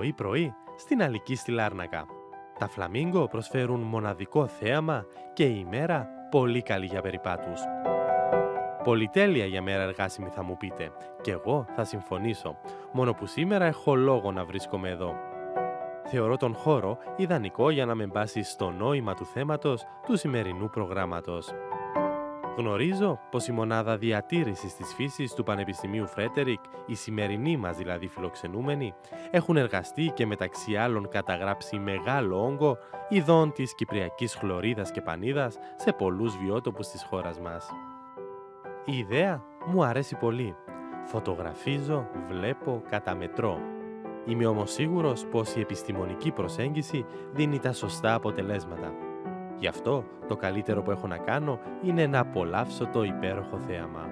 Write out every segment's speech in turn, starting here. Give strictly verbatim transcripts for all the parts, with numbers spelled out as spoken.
πρωί-πρωί στην Αλική στη Λάρνακα. Τα φλαμίγκο προσφέρουν μοναδικό θέαμα και η ημέρα πολύ καλή για περιπάτους. Πολυτέλεια για μέρα εργάσιμη θα μου πείτε, και εγώ θα συμφωνήσω, μόνο που σήμερα έχω λόγο να βρίσκομαι εδώ. Θεωρώ τον χώρο ιδανικό για να με μπάσει στο νόημα του θέματος του σημερινού προγράμματος. Γνωρίζω πως η μονάδα διατήρησης της φύσης του Πανεπιστημίου Φρέτερικ, οι σημερινοί μας δηλαδή φιλοξενούμενοι, έχουν εργαστεί και μεταξύ άλλων καταγράψει μεγάλο όγκο ειδών της κυπριακής χλωρίδας και πανίδας σε πολλούς βιότοπους της χώρας μας. Η ιδέα μου αρέσει πολύ. Φωτογραφίζω, βλέπω, καταμετρώ. Είμαι όμως σίγουρος πως η επιστημονική προσέγγιση δίνει τα σωστά αποτελέσματα. Γι' αυτό το καλύτερο που έχω να κάνω είναι να απολαύσω το υπέροχο θέαμα.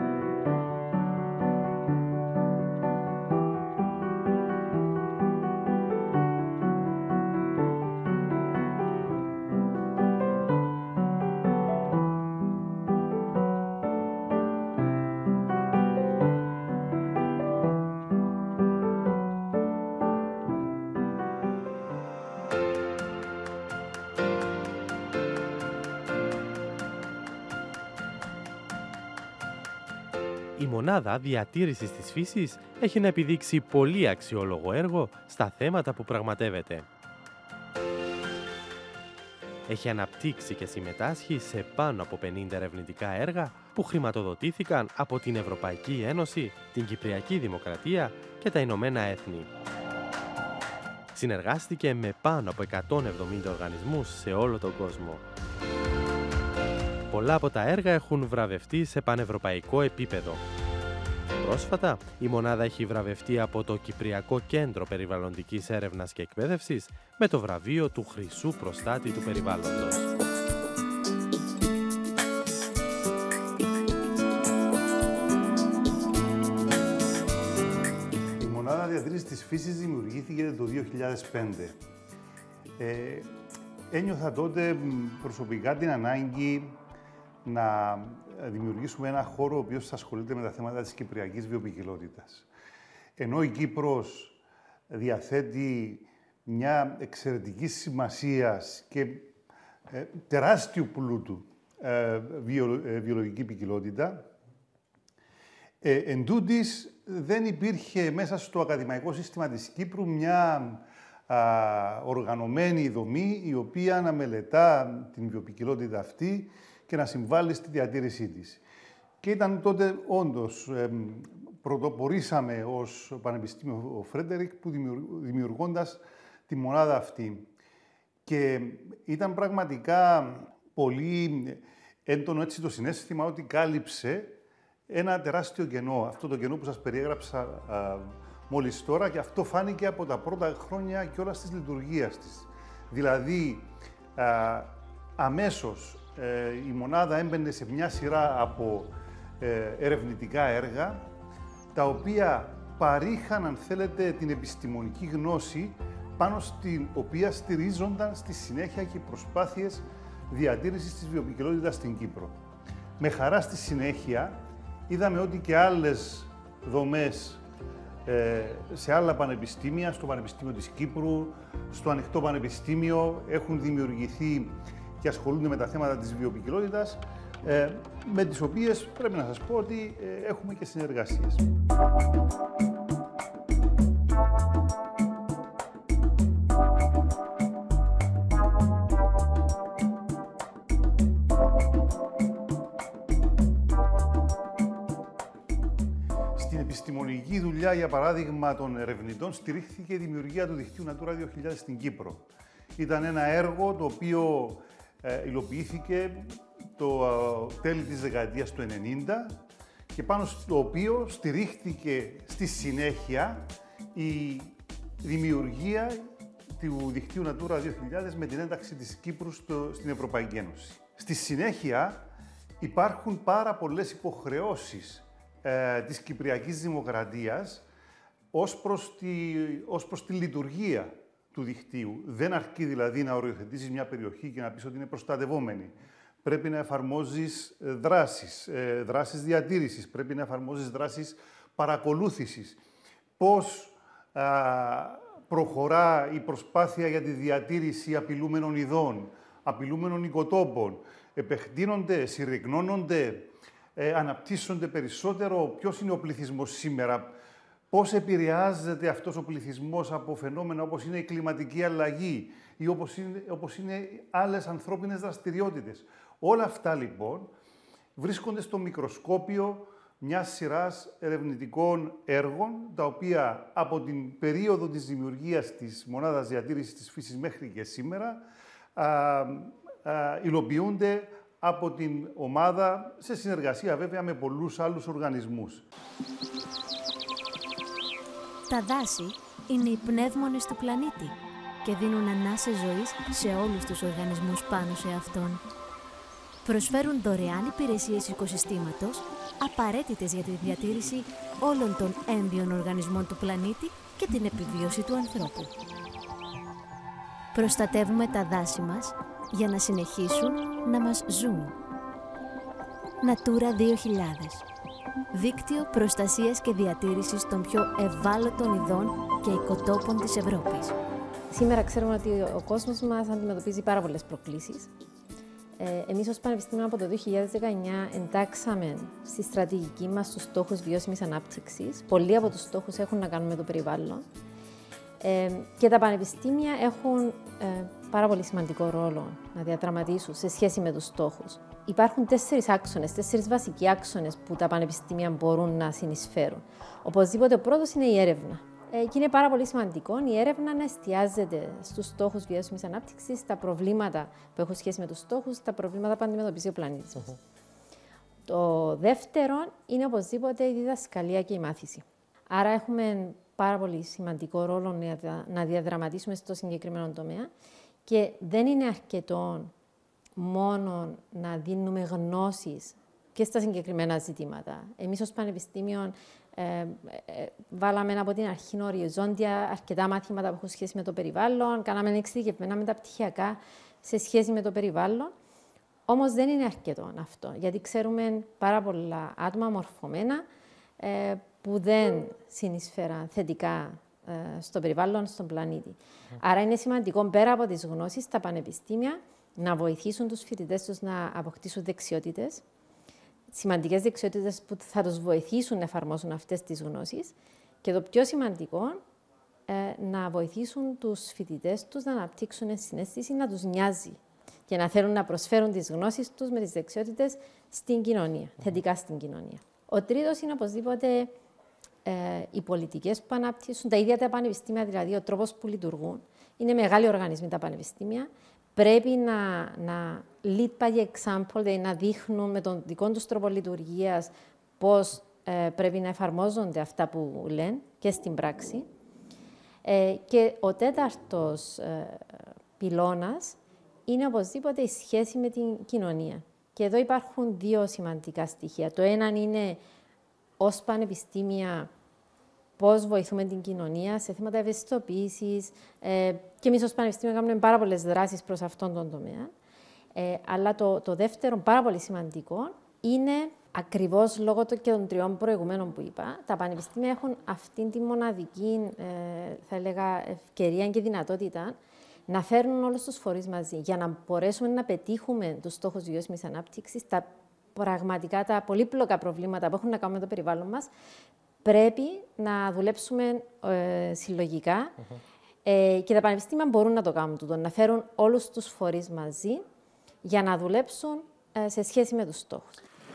Η μονάδα διατήρησης της φύσης έχει να επιδείξει πολύ αξιόλογο έργο στα θέματα που πραγματεύεται. Έχει αναπτύξει και συμμετάσχει σε πάνω από πενήντα ερευνητικά έργα που χρηματοδοτήθηκαν από την Ευρωπαϊκή Ένωση, την Κυπριακή Δημοκρατία και τα Ηνωμένα Έθνη. Συνεργάστηκε με πάνω από εκατόν εβδομήντα οργανισμούς σε όλο τον κόσμο. Πολλά από τα έργα έχουν βραβευτεί σε πανευρωπαϊκό επίπεδο. Πρόσφατα, η μονάδα έχει βραβευτεί από το Κυπριακό Κέντρο Περιβαλλοντικής Έρευνας και Εκπαίδευσης με το βραβείο του Χρυσού Προστάτη του Περιβάλλοντος. Η Μονάδα Διατήρησης της Φύσης δημιουργήθηκε το δύο χιλιάδες πέντε. Ε, ένιωθα τότε προσωπικά την ανάγκη να δημιουργήσουμε ένα χώρο ο οποίος θα ασχολείται με τα θέματα της κυπριακής βιοποικιλότητας. Ενώ η Κύπρος διαθέτει μια εξαιρετική σημασίας και ε, τεράστιου πλούτου ε, βιο, ε, βιολογική ποικιλότητα, ε, εν τούτης, δεν υπήρχε μέσα στο ακαδημαϊκό σύστημα της Κύπρου μια α, οργανωμένη δομή η οποία να μελετά την βιοποικιλότητα αυτή και να συμβάλλει στη διατήρησή της. Και ήταν τότε όντως, ε, πρωτοπορήσαμε ως Πανεπιστήμιο Φρέτερικ που δημιουργώντας τη μονάδα αυτή. Και ήταν πραγματικά πολύ έντονο έτσι το συναίσθημα ότι κάλυψε ένα τεράστιο κενό. Αυτό το κενό που σας περιέγραψα α, μόλις τώρα, και αυτό φάνηκε από τα πρώτα χρόνια και όλα της λειτουργίας της. Δηλαδή, α, αμέσως ε, η μονάδα έμπαινε σε μια σειρά από ε, ερευνητικά έργα, τα οποία παρήχαν, αν θέλετε, την επιστημονική γνώση πάνω στην οποία στηρίζονταν στη συνέχεια και οι προσπάθειες διατήρησης της βιοποικιλότητας στην Κύπρο. Με χαρά στη συνέχεια είδαμε ότι και άλλες δομές ε, σε άλλα πανεπιστήμια, στο Πανεπιστήμιο της Κύπρου, στο Ανοιχτό Πανεπιστήμιο, έχουν δημιουργηθεί και ασχολούνται με τα θέματα της βιοποικιλότητας, ε, με τις οποίες πρέπει να σας πω ότι ε, έχουμε και συνεργασίες. Στην επιστημονική δουλειά, για παράδειγμα, των ερευνητών, στηρίχθηκε η δημιουργία του δικτύου Natura δύο χιλιάδες στην Κύπρο. Ήταν ένα έργο το οποίο ε, υλοποιήθηκε το ε, τέλη της δεκαετίας του ενενήντα και πάνω στο οποίο στηρίχθηκε στη συνέχεια η δημιουργία του δικτύου Natura δύο χιλιάδες με την ένταξη της Κύπρου στο, στην Ευρωπαϊκή Ένωση. Στη συνέχεια υπάρχουν πάρα πολλές υποχρεώσεις ε, της Κυπριακής Δημοκρατίας ως προς, τη, ως προς τη λειτουργία του δικτύου. Δεν αρκεί δηλαδή να οριοθετήσεις μια περιοχή και να πεις ότι είναι προστατευόμενη. Πρέπει να εφαρμόζεις δράσεις, δράσεις διατήρησης, πρέπει να εφαρμόζεις δράσεις παρακολούθησης. Πώς α, προχωρά η προσπάθεια για τη διατήρηση απειλούμενων ειδών, απειλούμενων οικοτόπων. Επεκτείνονται, συρρυκνώνονται, ε, αναπτύσσονται περισσότερο. Ποιος είναι ο πληθυσμός σήμερα, πώς επηρεάζεται αυτός ο πληθυσμός από φαινόμενα όπως είναι η κλιματική αλλαγή ή όπως είναι, όπως είναι άλλες ανθρώπινες δραστηριότητες. Όλα αυτά λοιπόν βρίσκονται στο μικροσκόπιο μιας σειράς ερευνητικών έργων, τα οποία από την περίοδο της δημιουργίας της Μονάδας Διατήρησης της Φύσης μέχρι και σήμερα α, α, υλοποιούνται από την ομάδα, σε συνεργασία βέβαια με πολλούς άλλους οργανισμούς. Τα δάση είναι οι πνεύμονες του πλανήτη και δίνουν ανάσες ζωής σε όλους τους οργανισμούς πάνω σε αυτόν. Προσφέρουν δωρεάν υπηρεσίες οικοσυστήματος, απαραίτητες για τη διατήρηση όλων των έμβιων οργανισμών του πλανήτη και την επιβίωση του ανθρώπου. Προστατεύουμε τα δάση μας για να συνεχίσουν να μας ζουν. Natura δύο χιλιάδες. Δίκτυο προστασίας και διατήρησης των πιο ευάλωτων ειδών και οικοτόπων της Ευρώπης. Σήμερα ξέρουμε ότι ο κόσμος μας αντιμετωπίζει πάρα πολλές προκλήσεις. Εμείς ως Πανεπιστήμιο από το δύο χιλιάδες δεκαεννιά εντάξαμε στη στρατηγική μας τους στόχους βιώσιμης ανάπτυξης. Πολλοί από τους στόχους έχουν να κάνουν με το περιβάλλον. Ε, και τα πανεπιστήμια έχουν ε, πάρα πολύ σημαντικό ρόλο να διαδραματίσουν σε σχέση με τους στόχους. Υπάρχουν τέσσερις άξονες, τέσσερις βασικοί άξονες που τα πανεπιστήμια μπορούν να συνεισφέρουν. Οπωσδήποτε ο πρώτος είναι η έρευνα. Ε, και είναι πάρα πολύ σημαντικό η έρευνα να εστιάζεται στους στόχους βιώσιμης ανάπτυξης, στα προβλήματα που έχουν σχέση με τους στόχους, στα προβλήματα που αντιμετωπίζει ο πλανήτης μας. Uh-huh. Το δεύτερο είναι οπωσδήποτε η διδασκαλία και η μάθηση. Άρα έχουμε πάρα πολύ σημαντικό ρόλο να διαδραματίσουμε στο συγκεκριμένο τομέα και δεν είναι αρκετό μόνο να δίνουμε γνώσεις και στα συγκεκριμένα ζητήματα. Εμείς ως Πανεπιστήμιο ε, ε, βάλαμε από την αρχή οριζόντια αρκετά μαθήματα που έχουν σχέση με το περιβάλλον, κάναμε εξειδικευμένα μεταπτυχιακά σε σχέση με το περιβάλλον. Όμως δεν είναι αρκετό αυτό, γιατί ξέρουμε πάρα πολλά άτομα μορφωμένα ε, που δεν συνεισφέραν θετικά ε, στο περιβάλλον, στον πλανήτη. Mm. Άρα είναι σημαντικό πέρα από τις γνώσεις τα πανεπιστήμια να βοηθήσουν τους φοιτητές τους να αποκτήσουν δεξιότητες, σημαντικές δεξιότητες που θα τους βοηθήσουν να εφαρμόσουν αυτές τις γνώσεις και το πιο σημαντικό, ε, να βοηθήσουν τους φοιτητές τους να αναπτύξουν συναίσθηση, να τους νοιάζει και να θέλουν να προσφέρουν τις γνώσεις τους με τις δεξιότητες στην κοινωνία, mm. θετικά στην κοινωνία. Ο τρίτος είναι οπωσδήποτε ε, οι πολιτικές που αναπτύσσουν, τα ίδια τα πανεπιστήμια, δηλαδή ο τρόπος που λειτουργούν. Είναι μεγάλοι οργανισμοί τα πανεπιστήμια. Πρέπει να, να lead by example, δηλαδή να δείχνουν με τον δικό τους τρόπο λειτουργίας πώς ε, πρέπει να εφαρμόζονται αυτά που λένε και στην πράξη. Ε, και ο τέταρτος ε, πυλώνας είναι οπωσδήποτε η σχέση με την κοινωνία. Και εδώ υπάρχουν δύο σημαντικά στοιχεία. Το ένα είναι ως πανεπιστήμια πώς βοηθούμε την κοινωνία σε θέματα ευαισθητοποίησης. Ε, και εμείς ως πανεπιστήμια κάνουμε πάρα πολλές δράσεις προς αυτόν τον τομέα. Ε, αλλά το, το δεύτερο, πάρα πολύ σημαντικό, είναι ακριβώς λόγω και των τριών προηγουμένων που είπα, τα πανεπιστήμια έχουν αυτήν τη μοναδική, ε, θα έλεγα, ευκαιρία και δυνατότητα να φέρνουν όλους τους φορείς μαζί για να μπορέσουμε να πετύχουμε τους στόχους βιώσιμης ανάπτυξης, τα πραγματικά τα πολύπλοκα προβλήματα που έχουν να κάνουν με το περιβάλλον μας. Πρέπει να δουλέψουμε ε, συλλογικά uh-huh. ε, και τα πανεπιστήμια μπορούν να το κάνουν τούτο, να φέρουν όλους τους φορείς μαζί για να δουλέψουν ε, σε σχέση με τους στόχους.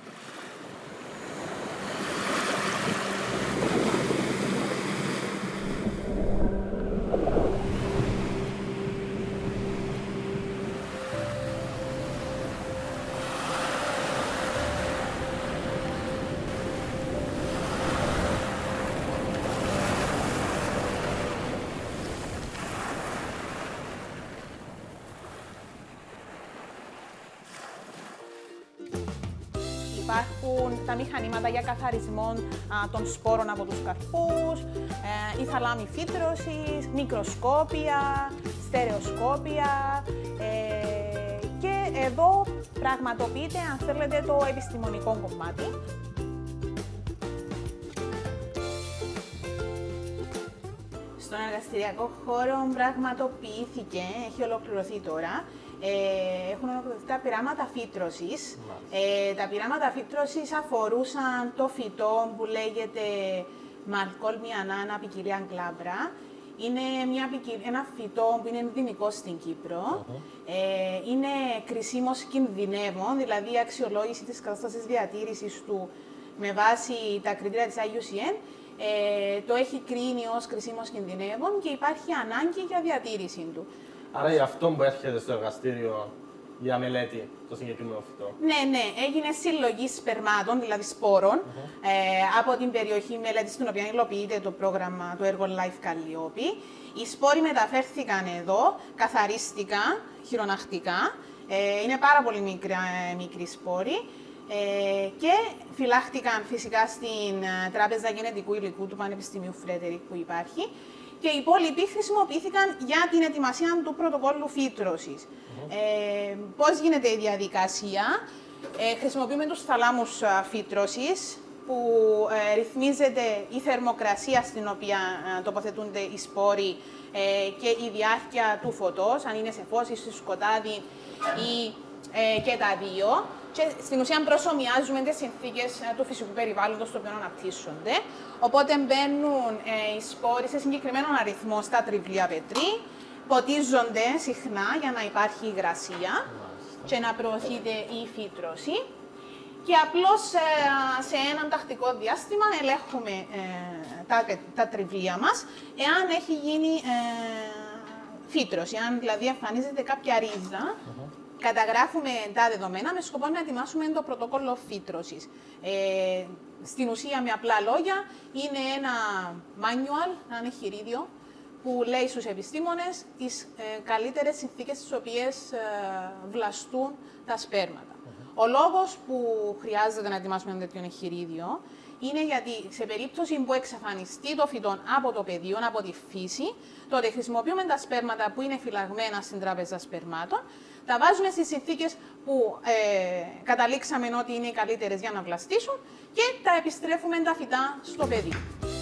Υπάρχουν τα μηχανήματα για καθαρισμό α, των σπόρων από τους καρπούς, ε, η θαλάμη φύτρωσης, μικροσκόπια, στερεοσκόπια ε, και εδώ πραγματοποιείται, αν θέλετε, το επιστημονικό κομμάτι. Στον εργαστηριακό χώρο πραγματοποιήθηκε, έχει ολοκληρωθεί τώρα, ε, έχουν ολοκληρωθεί τα πειράματα φύτρωσης. Ε, τα πειράματα φύτρωσης αφορούσαν το φυτό που λέγεται Malcolmia nana ποικιλία γκλάμπρα. Είναι μια, ένα φυτό που είναι ενδυμικό στην Κύπρο. Uh-huh. ε, είναι κρισίμως κινδυνεύων, δηλαδή η αξιολόγηση της κατάστασης διατήρησης του με βάση τα κριτήρια της άι γιου σι εν ε, το έχει κρίνει ως κρισίμως κινδυνεύων και υπάρχει ανάγκη για διατήρηση του. Άρα για αυτό που έρχεται στο εργαστήριο για μελέτη το συγκεκριμένο φυτό. Ναι, ναι, έγινε συλλογή σπερμάτων, δηλαδή σπόρων, uh-huh. ε, από την περιοχή μελέτη στην οποία υλοποιείται το πρόγραμμα, το έργο Life Καλλιόπη. Οι σπόροι μεταφέρθηκαν εδώ, καθαρίστηκαν χειρονακτικά. Ε, είναι πάρα πολύ μικρά, μικροί σπόροι. Ε, και φυλάχτηκαν φυσικά στην Τράπεζα Γενετικού Υλικού του Πανεπιστημίου Φρέντερικ που υπάρχει και οι υπόλοιποι χρησιμοποιήθηκαν για την ετοιμασία του πρωτοκόλλου φύτρωσης. Mm-hmm. ε, πώς γίνεται η διαδικασία? Ε, χρησιμοποιούμε τους θαλάμους φύτρωσης που ε, ρυθμίζεται η θερμοκρασία στην οποία ε, τοποθετούνται οι σπόροι ε, και η διάρκεια του φωτός, αν είναι σε φως ή σε σκοτάδι ή ε, και τα δύο. Και στην ουσία προσομοιάζουμε τις συνθήκες του φυσικού περιβάλλοντος στο οποίο αναπτύσσονται. Οπότε μπαίνουν ε, οι σπόροι σε συγκεκριμένο αριθμό στα τριβλία πετρί, ποτίζονται συχνά για να υπάρχει υγρασία και να προωθείται η φύτρωση. Και απλώς ε, σε έναν τακτικό διάστημα ελέγχουμε ε, τα, τα τριβλία μας, εάν έχει γίνει ε, φύτρωση, αν δηλαδή εμφανίζεται κάποια ρίζα. Uh-huh. Καταγράφουμε τα δεδομένα με σκοπό να ετοιμάσουμε το πρωτόκολλο φύτρωσης. Ε, στην ουσία, με απλά λόγια, είναι ένα manual, ένα εγχειρίδιο, που λέει στους επιστήμονες τις ε, καλύτερες συνθήκες στις οποίες ε, βλαστούν τα σπέρματα. Mm-hmm. Ο λόγος που χρειάζεται να ετοιμάσουμε ένα τέτοιο εγχειρίδιο είναι γιατί σε περίπτωση που εξαφανιστεί το φυτό από το πεδίο, από τη φύση, τότε χρησιμοποιούμε τα σπέρματα που είναι φυλαγμένα στην τράπεζα σπερμάτων, τα βάζουμε στις συνθήκες που ε, καταλήξαμε ότι είναι οι καλύτερες για να βλαστήσουν και τα επιστρέφουμε τα φυτά στο πεδίο.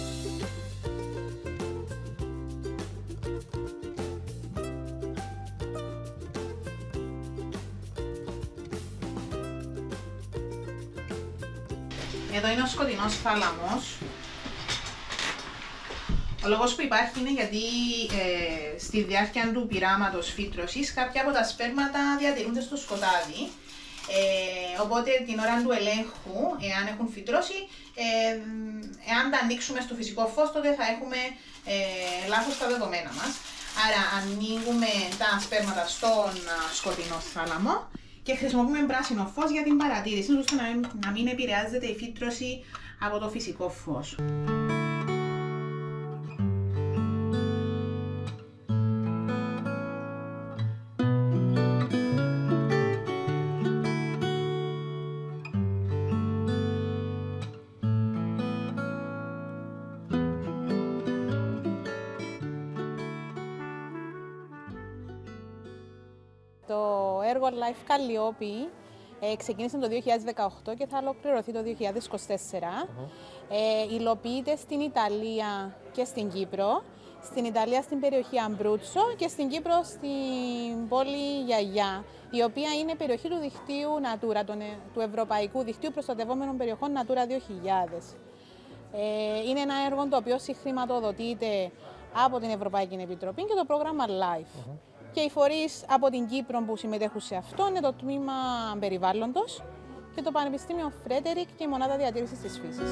Εδώ είναι ο σκοτεινός θάλαμος. Ο λόγος που υπάρχει είναι γιατί ε, στη διάρκεια του πειράματος φύτρωσης κάποια από τα σπέρματα διατηρούνται στο σκοτάδι. Ε, οπότε την ώρα του ελέγχου, εάν έχουν φυτρώσει, ε, εάν τα ανοίξουμε στο φυσικό φως, τότε θα έχουμε ε, λάθος τα δεδομένα μας. Άρα ανοίγουμε τα σπέρματα στον σκοτεινό θάλαμο και χρησιμοποιούμε πράσινο φως για την παρατήρηση, ώστε να, να μην επηρεάζεται η φύτρωση από το φυσικό φως. Το έργο Life Καλλιόπη ε, ξεκίνησε το δύο χιλιάδες δεκαοκτώ και θα ολοκληρωθεί το δύο χιλιάδες είκοσι τέσσερα. Uh-huh. ε, υλοποιείται στην Ιταλία και στην Κύπρο. Στην Ιταλία στην περιοχή Αμπρούτσο και στην Κύπρο στην πόλη Γιαγιά, η οποία είναι περιοχή του δικτύου Natura, του Ευρωπαϊκού Δικτύου Προστατευόμενων Περιοχών Natura δύο χιλιάδες. Ε, είναι ένα έργο το οποίο συγχρηματοδοτείται από την Ευρωπαϊκή Επιτροπή και το πρόγραμμα Life. Uh-huh. Και οι φορείς από την Κύπρο που συμμετέχουν σε αυτό είναι το Τμήμα Περιβάλλοντος και το Πανεπιστήμιο Φρέντερικ και η Μονάδα Διατήρησης της Φύσης.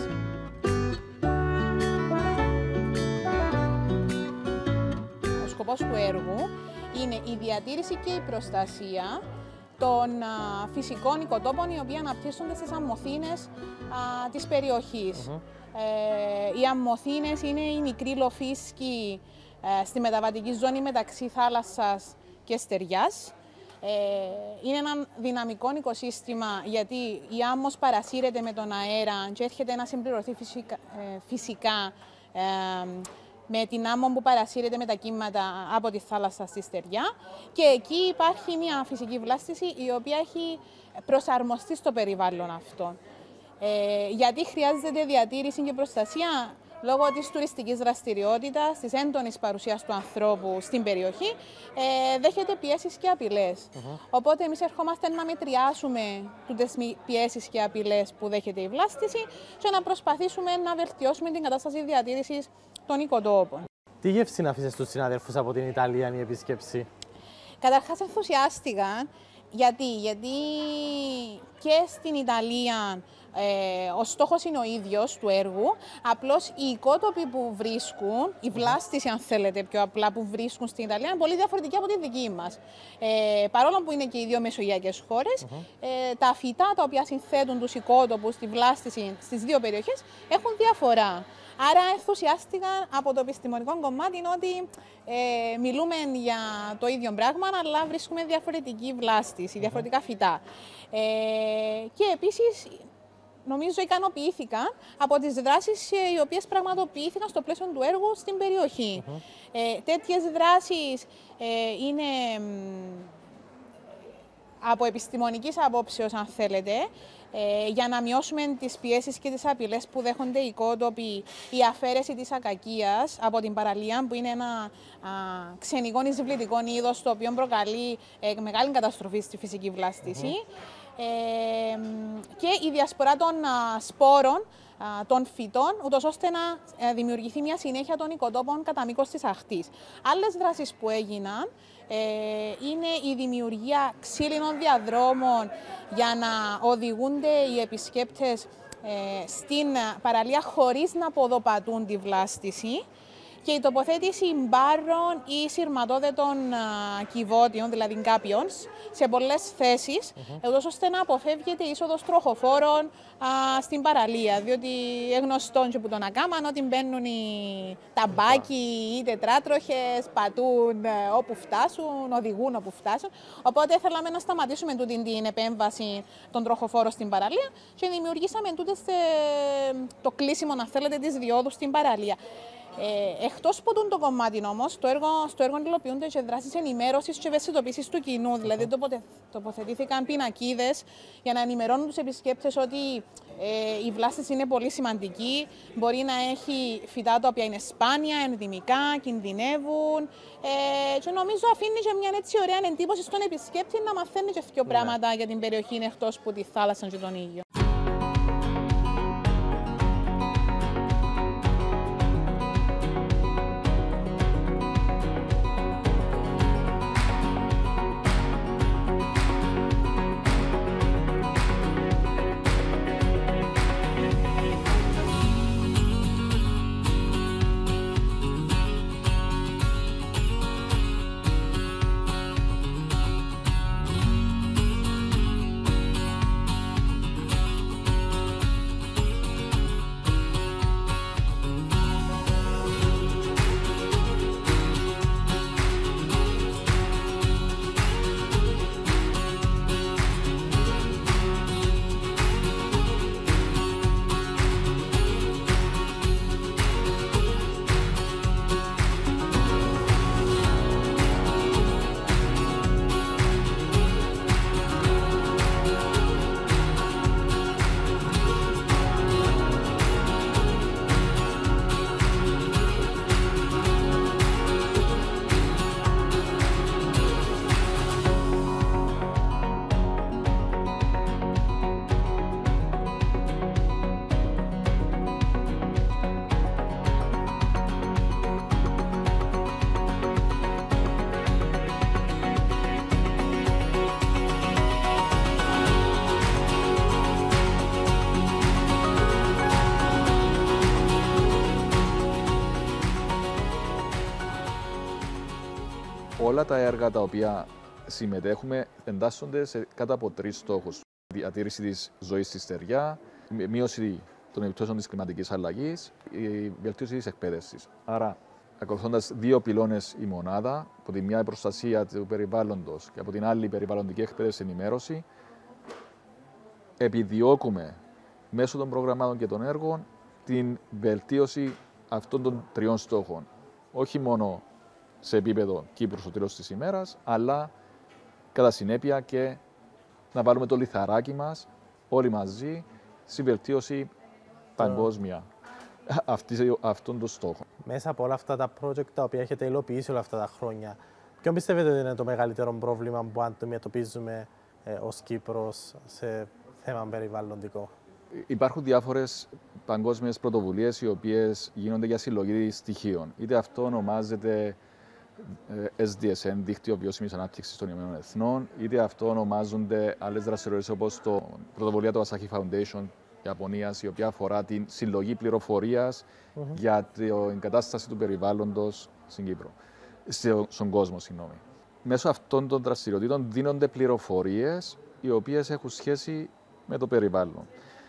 Ο σκοπός του έργου είναι η διατήρηση και η προστασία των α, φυσικών οικοτόπων οι οποίοι αναπτύσσονται στις αμμοθήνες α, της περιοχής. Uh-huh. ε, οι αμμοθήνες είναι οι μικροί λοφίσκοι στη μεταβατική ζώνη μεταξύ θάλασσας και στεριάς. Ε, είναι ένα δυναμικό οικοσύστημα γιατί η άμμος παρασύρεται με τον αέρα και έρχεται να συμπληρωθεί φυσικά, ε, φυσικά ε, με την άμμο που παρασύρεται με τα κύματα από τη θάλασσα στη στεριά και εκεί υπάρχει μια φυσική βλάστηση η οποία έχει προσαρμοστεί στο περιβάλλον αυτό. Ε, γιατί χρειάζεται διατήρηση και προστασία? λόγω της τουριστικής δραστηριότητας, της έντονης παρουσίας του ανθρώπου στην περιοχή, ε, δέχεται πιέσεις και απειλές. Uh-huh. Οπότε εμείς ερχόμαστε να μετριάσουμε τις πιέσεις και απειλές που δέχεται η βλάστηση και να προσπαθήσουμε να βελτιώσουμε την κατάσταση διατήρησης των οικοτόπων. Τι γεύση να αφήσεις στους συναδέλφους από την Ιταλία η επίσκεψη? Καταρχάς ενθουσιάστηκαν. Γιατί, γιατί και στην Ιταλία ε, ο στόχος είναι ο ίδιος του έργου, απλώς οι οικότοποι που βρίσκουν, η βλάστηση αν θέλετε πιο απλά που βρίσκουν στην Ιταλία είναι πολύ διαφορετική από τη δική μας. Ε, παρόλο που είναι και οι δύο μεσογειακές χώρες, uh-huh. ε, τα φυτά τα οποία συνθέτουν τους οικότοπους στη βλάστηση στις δύο περιοχές έχουν διαφορά. Άρα ενθουσιάστηκαν από το επιστημονικό κομμάτι ότι ε, μιλούμε για το ίδιο πράγμα, αλλά βρίσκουμε διαφορετική βλάστηση, διαφορετικά φυτά. Ε, και επίσης, νομίζω ικανοποιήθηκαν από τις δράσεις οι οποίες πραγματοποιήθηκαν στο πλαίσιο του έργου στην περιοχή. Uh-huh. ε, τέτοιες δράσεις ε, είναι από επιστημονικής απόψεως, αν θέλετε, ε, για να μειώσουμε τις πιέσεις και τις απειλές που δέχονται οι οικότοποι, η αφαίρεση της ακακίας από την παραλία, που είναι ένα α, ξενικό νησιβλητικό είδος, το οποίο προκαλεί ε, μεγάλη καταστροφή στη φυσική βλάστηση. Mm-hmm. ε, και η διασπορά των α, σπόρων των φυτών, ούτως ώστε να δημιουργηθεί μια συνέχεια των οικοτόπων κατά μήκος της ακτής. Άλλες δράσεις που έγιναν ε, είναι η δημιουργία ξύλινων διαδρόμων για να οδηγούνται οι επισκέπτες ε, στην παραλία χωρίς να ποδοπατούν τη βλάστηση και η τοποθέτηση μπάρων ή σειρματόδετων κυβότιων, δηλαδή κάποιων, σε πολλές θέσεις, mm-hmm. ώστε να αποφεύγεται η είσοδος τροχοφόρων α, στην παραλία. Διότι γνωστόν και που τον ακάμαν ότι μπαίνουν οι ταμπάκι ή τετράτροχες, πατούν όπου φτάσουν, οδηγούν όπου φτάσουν. Οπότε θέλαμε να σταματήσουμε τούτη την επέμβαση των τροχοφόρων στην παραλία και δημιουργήσαμε τούτες, το κλείσιμο, να θέλετε, της διόδου στην παραλία. Ε, εκτός από το κομμάτι όμως, το έργο, στο έργο υλοποιούνται και δράσεις ενημέρωσης και ευαισθητοποίησης του κοινού. Δηλαδή, τοποθε, τοποθετήθηκαν πινακίδες για να ενημερώνουν τους επισκέπτες ότι ε, η βλάστηση είναι πολύ σημαντική. Μπορεί να έχει φυτά τα οποία είναι σπάνια, ενδυμικά, κινδυνεύουν. Ε, και νομίζω αφήνει και μια έτσι ωραία εντύπωση στον επισκέπτη να μαθαίνει και δύο πράγματα για την περιοχή εκτός από τη θάλασσα και τον ήλιο. Όλα τα έργα τα οποία συμμετέχουμε εντάσσονται σε κάτω από τρεις στόχους. Διατήρηση της ζωής στη στεριά, μείωση των επιπτώσεων της κλιματικής αλλαγής, η βελτίωση της εκπαίδευσης. Άρα, ακολουθώντας δύο πυλώνες η μονάδα, από τη μια η προστασία του περιβάλλοντος και από την άλλη η περιβαλλοντική εκπαίδευση ενημέρωση, επιδιώκουμε μέσω των προγραμμάτων και των έργων την βελτίωση αυτών των τριών στόχων. Όχι μόνο σε επίπεδο Κύπρου στο τέλος της ημέρας, αλλά κατά συνέπεια και να βάλουμε το λιθαράκι μας όλοι μαζί στη βελτίωση παγκόσμια. αυτή, αυτόν τον στόχο. Μέσα από όλα αυτά τα project τα οποία έχετε υλοποιήσει όλα αυτά τα χρόνια, ποιο πιστεύετε ότι είναι το μεγαλύτερο πρόβλημα που αντιμετωπίζουμε ε, ως Κύπρος σε θέμα περιβαλλοντικό? Υπάρχουν διάφορες παγκόσμιες πρωτοβουλίες οι οποίες γίνονται για συλλογή στοιχείων. Είτε αυτό ονομάζεται ες ντι ες εν, Δίκτυο Βιώσιμης Ανάπτυξης των Ηνωμένων Εθνών, είτε αυτό ονομάζονται άλλες δραστηριότητες όπως το πρωτοβουλία του Asahi Foundation Ιαπωνίας, η οποία αφορά την συλλογή πληροφορίας mm-hmm. για την κατάσταση του περιβάλλοντος στην Κύπρο, στον κόσμο, συγγνώμη. Μέσω αυτών των δραστηριοτήτων δίνονται πληροφορίες οι οποίες έχουν σχέση με το περιβάλλον.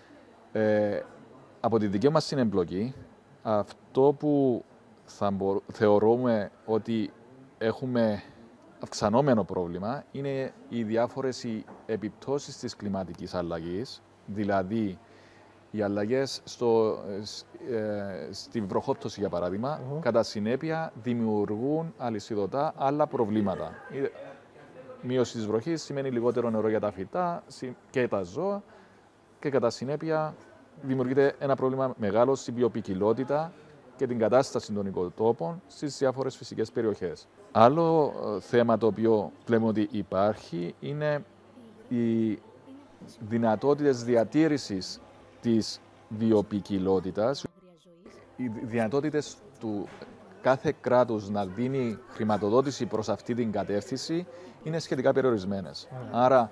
Ε, από τη δική μας συνεμπλοκή, αυτό που θα μπορώ, θεωρούμε ότι έχουμε αυξανόμενο πρόβλημα είναι οι διάφορες οι επιπτώσεις της κλιματικής αλλαγής, δηλαδή οι αλλαγές στο, ε, στη βροχόπτωση, για παράδειγμα, uh-huh. κατά συνέπεια δημιουργούν αλυσιδωτά άλλα προβλήματα. Η μείωση της βροχής σημαίνει λιγότερο νερό για τα φυτά και τα ζώα και κατά συνέπεια δημιουργείται ένα πρόβλημα μεγάλο στην βιοποικιλότητα και την κατάσταση των οικοτόπων στις διάφορες φυσικές περιοχές. Άλλο θέμα το οποίο βλέπουμε ότι υπάρχει είναι οι δυνατότητες διατήρησης της βιοποικιλότητας. Οι δυνατότητες του κάθε κράτους να δίνει χρηματοδότηση προς αυτή την κατεύθυνση είναι σχετικά περιορισμένες. Mm. Άρα,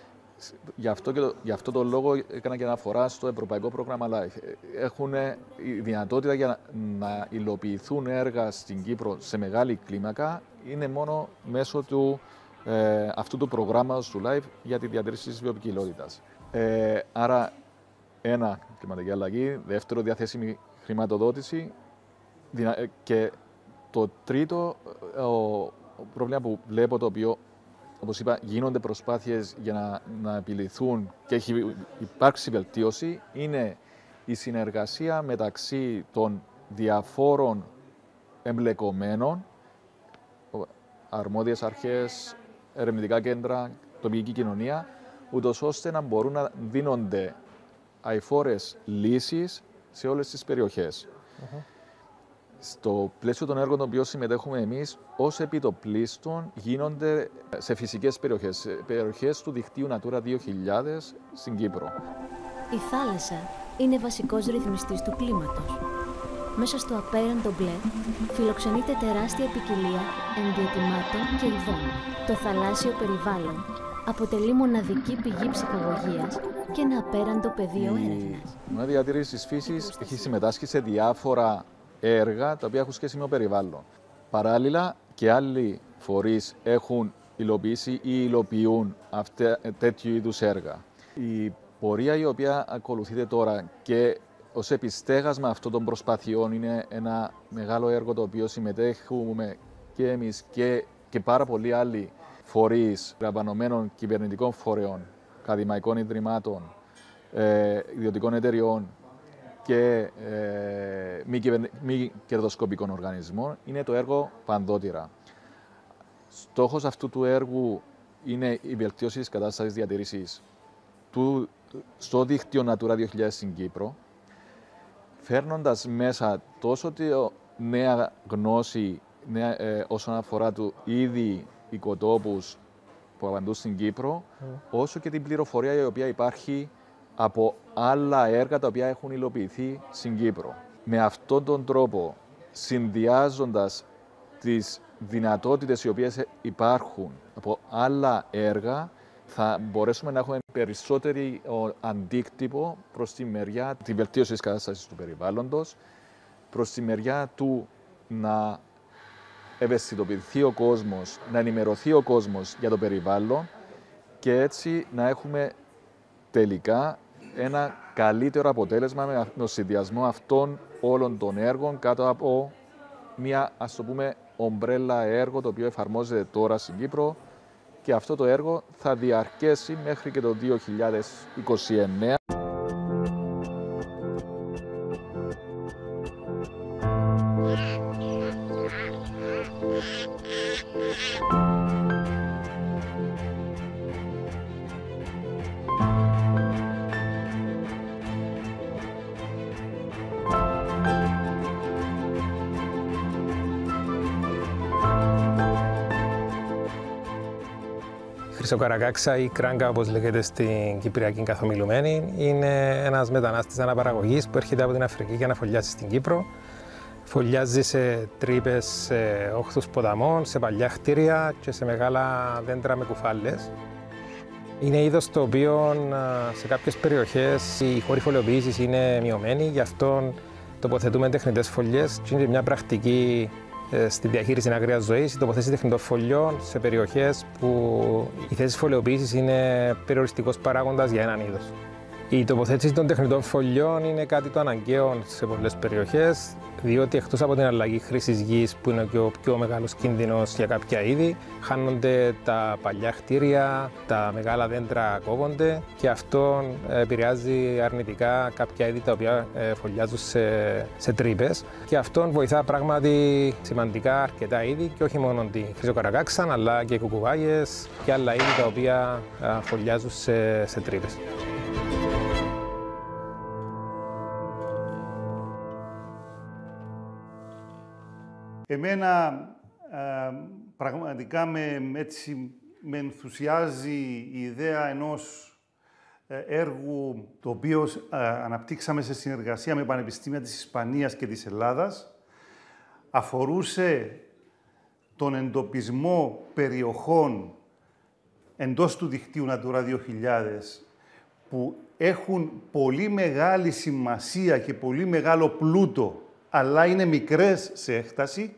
γι' αυτό, και το, γι' αυτό το λόγο έκανα και αναφορά στο Ευρωπαϊκό Πρόγραμμα LIFE. Έχουν η δυνατότητα για να, να υλοποιηθούν έργα στην Κύπρο σε μεγάλη κλίμακα είναι μόνο μέσω του, ε, αυτού του προγράμματος του LIFE για τη διατήρηση της βιοποικιλότητας. Ε, άρα, ένα, κλιματική αλλαγή. Δεύτερο, διαθέσιμη χρηματοδότηση. Και το τρίτο, ο, ο πρόβλημα που βλέπω, το οποίο, όπως είπα, γίνονται προσπάθειες για να, να επιληθούν και έχει υπάρξει βελτίωση, είναι η συνεργασία μεταξύ των διαφόρων εμπλεκομένων, αρμόδιες αρχές, ερευνητικά κέντρα, τοπική κοινωνία, ούτως ώστε να μπορούν να δίνονται αειφόρες λύσεις σε όλες τις περιοχές. Uh-huh. Στο πλαίσιο των έργων των οποίων συμμετέχουμε εμείς, ως επιτοπλίστων γίνονται σε φυσικές περιοχές, σε περιοχές του δικτύου Natura δύο χιλιάδες στην Κύπρο. Η θάλασσα είναι βασικός ρυθμιστής του κλίματος. Μέσα στο απέραντο μπλε φιλοξενείται τεράστια ποικιλία ενδιαιτημάτων και ειδών. Το θαλάσσιο περιβάλλον αποτελεί μοναδική πηγή ψυχαγωγίας και ένα απέραντο πεδίο έρευνας. Η Μονάδα Διατήρησης της Φύσης έχει συμμετάσχει σε διάφορα έργα τα οποία έχουν σχέση με το περιβάλλον. Παράλληλα, και άλλοι φορείς έχουν υλοποιήσει ή υλοποιούν αυτά, τέτοιου είδους έργα. Η πορεία η οποία ακολουθείται τώρα και ως επιστέγασμα αυτών των προσπαθειών είναι ένα μεγάλο έργο το οποίο συμμετέχουμε και εμείς και, και πάρα πολλοί άλλοι φορείς λαμβανομένων κυβερνητικών φορέων, ακαδημαϊκών ιδρυμάτων, ε, ιδιωτικών εταιριών και ε, μη, κυβερνη... μη κερδοσκοπικών οργανισμών, είναι το έργο Πανδότηρα. Στόχος αυτού του έργου είναι η βελτίωση της κατάστασης διατήρησης του, στο δίκτυο Natura δύο χιλιάδες στην Κύπρο, φέρνοντας μέσα τόσο τη νέα γνώση νέα, ε, όσον αφορά του ήδη οικοτόπους που απαντούν στην Κύπρο, mm. όσο και την πληροφορία η οποία υπάρχει από άλλα έργα τα οποία έχουν υλοποιηθεί στην Κύπρο. Με αυτόν τον τρόπο, συνδυάζοντας τις δυνατότητες οι οποίες υπάρχουν από άλλα έργα, θα μπορέσουμε να έχουμε περισσότερη αντίκτυπο προς τη μεριά τη βελτίωση της κατάστασης του περιβάλλοντος, προς τη μεριά του να ευαισθητοποιηθεί ο κόσμος, να ενημερωθεί ο κόσμος για το περιβάλλον και έτσι να έχουμε τελικά ένα καλύτερο αποτέλεσμα με τον συνδυασμό αυτών όλων των έργων κάτω από μια, ας το πούμε, ομπρέλα έργο το οποίο εφαρμόζεται τώρα στην Κύπρο και αυτό το έργο θα διαρκέσει μέχρι και το δύο χιλιάδες είκοσι εννέα. χρυσοκαρακάξα ή κράγκα, όπως λέγεται στην Κυπριακή καθομιλουμένη, είναι ένας μετανάστης αναπαραγωγής που έρχεται από την Αφρική για να φωλιάσει στην Κύπρο. Φωλιάζει σε τρύπες, σε όχθους ποταμών, σε παλιά κτίρια και σε μεγάλα δέντρα με κουφάλες. Είναι είδος το οποίο σε κάποιες περιοχές οι χώροι φωλιοποίησης είναι μειωμένοι, γι' αυτό τοποθετούμε τεχνητές φωλιές και είναι μια πρακτική στη διαχείριση αγρίας ζωής, η τοποθέτηση τεχνητών φωλιών σε περιοχές που η θέση φωλιοποίησης είναι περιοριστικός παράγοντας για έναν είδος. Η τοποθέτηση των τεχνητών φωλιών είναι κάτι το αναγκαίο σε πολλές περιοχές, διότι εκτός από την αλλαγή χρήσης γης, που είναι και ο πιο μεγάλος κίνδυνος για κάποια είδη, χάνονται τα παλιά κτίρια, τα μεγάλα δέντρα κόβονται και αυτό επηρεάζει αρνητικά κάποια είδη τα οποία φωλιάζουν σε, σε τρύπες. Και αυτό βοηθά πράγματι σημαντικά αρκετά είδη και όχι μόνο τη χρυσοκαρακάξα, αλλά και κουκουβάγες και άλλα είδη τα οποία φωλιάζουν σε, σε τρύπες. Εμένα ε, πραγματικά με, έτσι, με ενθουσιάζει η ιδέα ενός ε, έργου το οποίο ε, αναπτύξαμε σε συνεργασία με πανεπιστήμια της Ισπανίας και της Ελλάδας. Αφορούσε τον εντοπισμό περιοχών εντός του δικτύου Natura δύο χιλιάδες που έχουν πολύ μεγάλη σημασία και πολύ μεγάλο πλούτο, αλλά είναι μικρές σε έκταση.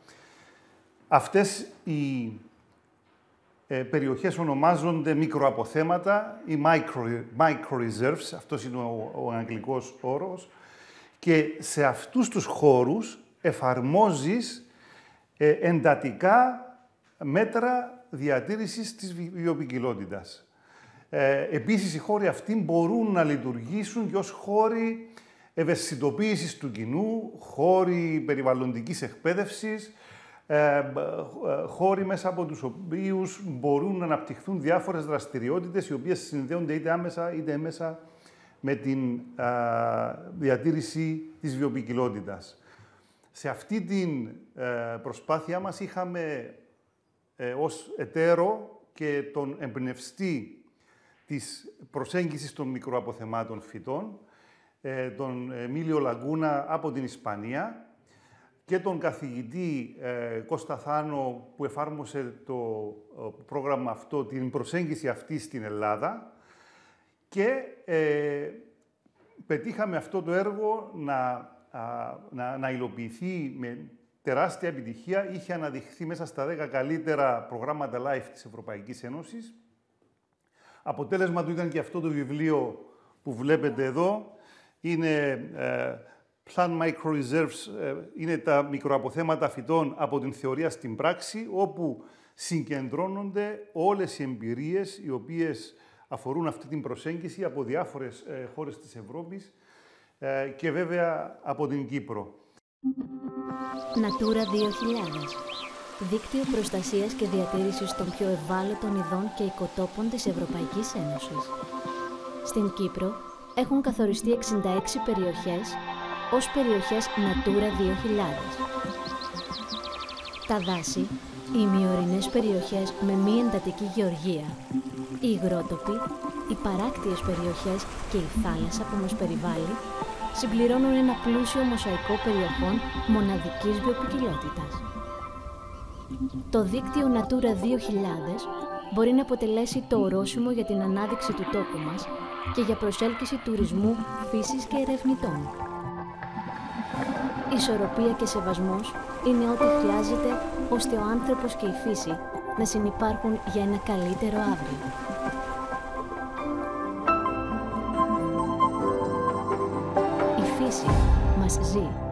Αυτές οι ε, περιοχές ονομάζονται μικροαποθέματα ή micro, micro-reserves, αυτός είναι ο, ο αγγλικός όρος, και σε αυτούς τους χώρους εφαρμόζεις ε, εντατικά μέτρα διατήρησης της βιοποικιλότητας. Ε, επίσης, οι χώροι αυτοί μπορούν να λειτουργήσουν και ως χώροι ευαισθητοποίησης του κοινού, χώροι περιβαλλοντικής εκπαίδευσης, ε, χώροι μέσα από τους οποίους μπορούν να αναπτυχθούν διάφορες δραστηριότητες οι οποίες συνδέονται είτε άμεσα είτε έμεσα με την α, διατήρηση της βιοποικιλότητας. Σε αυτή την ε, προσπάθειά μας είχαμε ε, ως εταίρο και τον εμπνευστή της προσέγγισης των μικροαποθεμάτων φυτών, τον Εμίλιο Λαγκούνα από την Ισπανία και τον καθηγητή ε, Κώστα Θάνο που εφάρμοσε το πρόγραμμα αυτό, την προσέγγιση αυτή στην Ελλάδα και ε, πετύχαμε αυτό το έργο να, α, να, να υλοποιηθεί με τεράστια επιτυχία. Είχε αναδειχθεί μέσα στα δέκα καλύτερα προγράμματα LIFE της Ευρωπαϊκής Ένωσης. Αποτέλεσμα του ήταν και αυτό το βιβλίο που βλέπετε εδώ. Είναι ε, Plant Micro-Reserves, ε, είναι τα μικροαποθέματα φυτών από την θεωρία στην πράξη, όπου συγκεντρώνονται όλες οι εμπειρίες οι οποίες αφορούν αυτή την προσέγγιση από διάφορες ε, χώρες της Ευρώπης ε, και βέβαια από την Κύπρο. Natura δύο χιλιάδες. Δίκτυο προστασίας και διατήρησης των πιο ευάλωτων ειδών και οικοτόπων της Ευρωπαϊκής Ένωσης. Στην Κύπρο έχουν καθοριστεί εξήντα έξι περιοχές ως περιοχές Natura δύο χιλιάδες. Τα δάση, οι ημιορεινές περιοχές με μη εντατική γεωργία, οι υγρότοποι, οι παράκτιες περιοχές και η θάλασσα που μας περιβάλλει συμπληρώνουν ένα πλούσιο μοσαϊκό περιοχών μοναδικής βιοποικιλότητας. Το δίκτυο Natura δύο χιλιάδες μπορεί να αποτελέσει το ορόσημο για την ανάδειξη του τόπου μας και για προσέλκυση τουρισμού, φύσης και ερευνητών. Ισορροπία και σεβασμός είναι ό,τι χρειάζεται ώστε ο άνθρωπος και η φύση να συνυπάρχουν για ένα καλύτερο αύριο. Η φύση μας ζει.